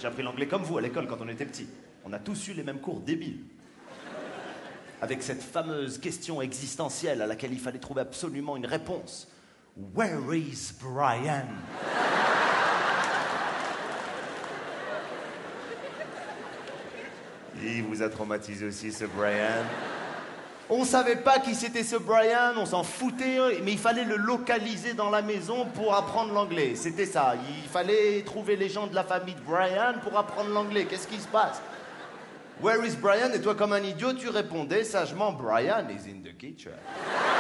J'ai appris l'anglais comme vous à l'école quand on était petit. On a tous eu les mêmes cours débiles. Avec cette fameuse question existentielle à laquelle il fallait trouver absolument une réponse. Where is Brian? Il vous a traumatisé aussi, ce Brian. On savait pas qui c'était ce Brian, on s'en foutait, mais il fallait le localiser dans la maison pour apprendre l'anglais. C'était ça. Il fallait trouver les gens de la famille de Brian pour apprendre l'anglais. Qu'est-ce qui se passe? Where is Brian? Et toi, comme un idiot, tu répondais sagement, Brian is in the kitchen.